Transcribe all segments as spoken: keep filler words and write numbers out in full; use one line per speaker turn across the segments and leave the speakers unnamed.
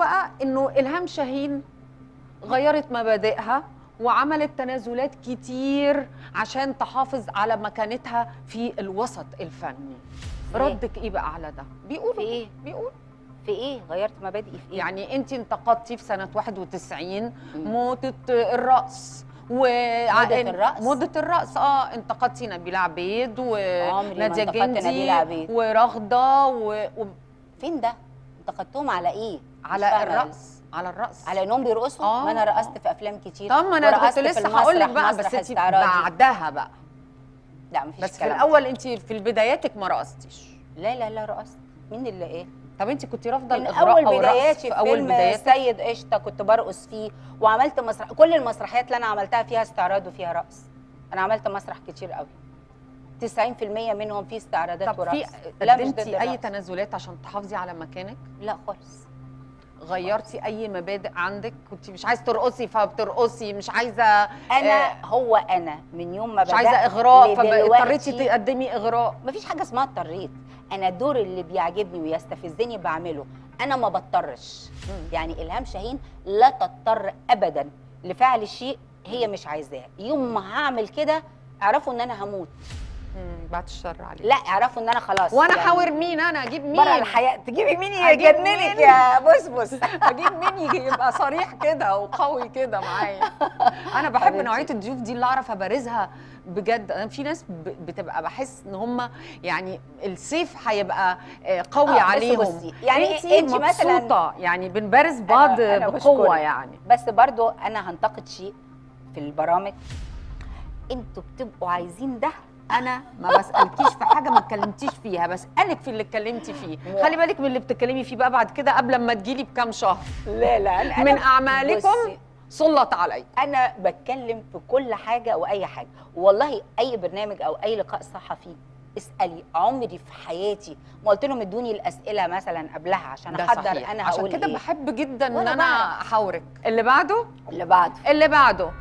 بقى انه الهام شاهين غيرت مبادئها وعملت تنازلات كتير عشان تحافظ على مكانتها في الوسط الفني. ردك ايه بقى على ده؟ بيقولوا
في ايه؟
بيقول
في ايه؟ غيرت مبادئي في ايه؟
يعني انت انتقدتي في سنه واحد وتسعين موضه الرقص و
موضة الرقص؟
موضة الرقص اه انتقدتي نبيلة عبيد ونادية جندي ورغدة و... و...
فين ده؟ انتقدتهم على ايه؟
على الرقص، على الرقص،
على انهم بيرقصوا.
آه.
ما انا رقصت في افلام كتير.
طب ما انا كنت لسه هقول لك بقى، بس انت بعدها بقى.
لا مفيش
بس في الاول انت في بداياتك ما رقصتيش.
لا لا لا رقصت. مين اللي ايه؟
طب انت كنت رافضه
الاغراء او الرقص؟ في اول بداياتي سيد قشطه كنت برقص فيه، وعملت مسرح. كل المسرحيات اللي انا عملتها فيها استعراض وفيها رقص. انا عملت مسرح كتير قوي، تسعين في المية منهم فيه استعراضات ورقص.
طب قدمتي اي تنازلات عشان تحافظي على مكانك؟
لا خالص.
غيرتي اي مبادئ عندك؟ كنت مش عايزه ترقصي فبترقصي، مش عايزه
انا آه هو انا من يوم ما بدات
مش عايزه اغراء فاضطريتي تقدمي اغراء.
مفيش حاجه اسمها اضطريت. انا الدور اللي بيعجبني ويستفزني بعمله، انا ما بضطرش. يعني الهام شاهين لا تضطر ابدا لفعل شيء هي مش عايزاه. يوم ما هعمل كده اعرفوا ان انا هموت.
امم بعد الشر عليك.
لا اعرفوا ان انا خلاص.
وانا يعني حاور مين؟ انا اجيب مين
بره الحياه؟ تجيبي مين يجننك يا بسبس؟
اجيب مين يجي يبقى صريح كده وقوي كده معايا؟ انا بحب نوعيه الضيوف دي اللي اعرف ابارزها بجد. انا في ناس بتبقى بحس ان هم يعني السيف هيبقى قوي آه عليهم.
يعني
انت مبسوطه يعني بنبارز بعض بقوه يعني.
بس برضو انا هنتقد شيء في البرامج، انتوا بتبقوا عايزين ده.
انا ما بسالكيش في حاجه ما اتكلمتيش فيها، بسالك في اللي اتكلمتي فيه. خلي بالك من اللي بتتكلمي فيه بقى بعد كده قبل ما تجيلي بكام شهر.
لا لا أنا
من اعمالكم سلط علي.
انا بتكلم في كل حاجه واي حاجه، والله اي برنامج او اي لقاء صحفي اسالي. عمري في حياتي ما قلت لهم ادوني الاسئله مثلا قبلها عشان احضر صحيح. انا هقول
عشان كده
إيه؟
بحب جدا ان انا احاورك. اللي بعده
اللي بعده
اللي بعده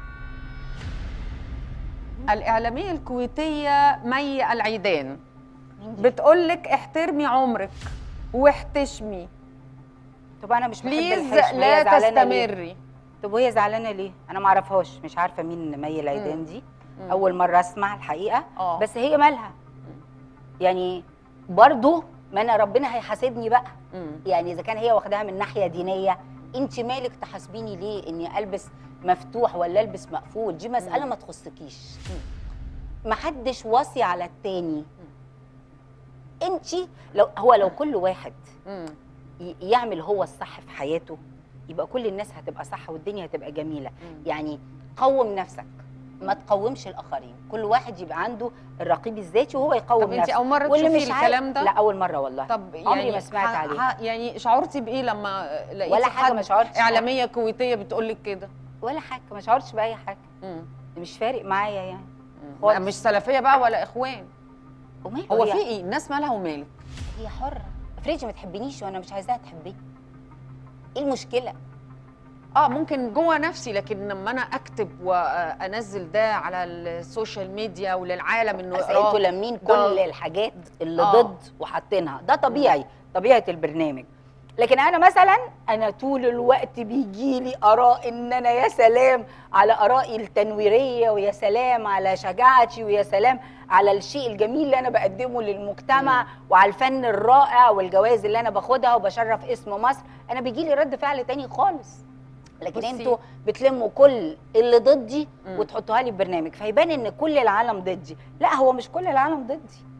الإعلامية الكويتية مي العيدان بتقول لك احترمي عمرك واحتشمي.
طب أنا مش بحب
الحشم، لا تستمري.
طب وهي زعلانة ليه؟ أنا ما أعرفهاش، مش عارفة مين مي العيدان دي. مم. أول مرة أسمع الحقيقة. أوه. بس هي مالها؟ يعني برضو ما أنا ربنا هيحاسبني بقى. مم. يعني إذا كان هي واخداها من ناحية دينية، أنت مالك تحاسبيني ليه؟ إني ألبس مفتوح ولا البس مقفول؟ دي مساله ما تخصكيش. ما حدش واصي على التاني. انت لو هو لو كل واحد يعمل هو الصح في حياته يبقى كل الناس هتبقى صح والدنيا هتبقى جميله. يعني قوم نفسك، ما تقومش الاخرين. كل واحد يبقى عنده الرقيب الذاتي وهو يقوم نفسه.
طب انت اول مره تشوفي الكلام ده؟
لا اول مره والله.
طب يعني
عمري ما سمعت عليه.
يعني شعرتي بايه لما لقيتي
ولا حاجه؟ ما شعرتش.
اعلاميه كويتيه بتقول لك كده؟
ولا حاجه، ما شعرتش باي حاجه. مم. مش فارق معايا يعني.
مم. مش سلفيه بقى ولا اخوان؟
وماله؟
هو في ايه؟ الناس مالها ومالك؟
هي حره. افرضي ما تحبنيش وانا مش عايزاها تحبني، ايه المشكله؟
اه ممكن جوه نفسي، لكن لما انا اكتب وانزل ده على السوشيال ميديا وللعالم انه
انتوا لامين كل الحاجات اللي آه. ضد وحاطينها. ده طبيعي، طبيعه البرنامج. لكن انا مثلا انا طول الوقت بيجي لي اراء ان انا يا سلام على ارائي التنويريه، ويا سلام على شجاعتي، ويا سلام على الشيء الجميل اللي انا بقدمه للمجتمع، مم. وعلى الفن الرائع والجوائز اللي انا باخدها وبشرف اسم مصر. انا بيجي لي رد فعل تاني خالص. لكن انتوا بتلموا كل اللي ضدي وتحطوها لي في برنامج، فيبان ان كل العالم ضدي. لا هو مش كل العالم ضدي.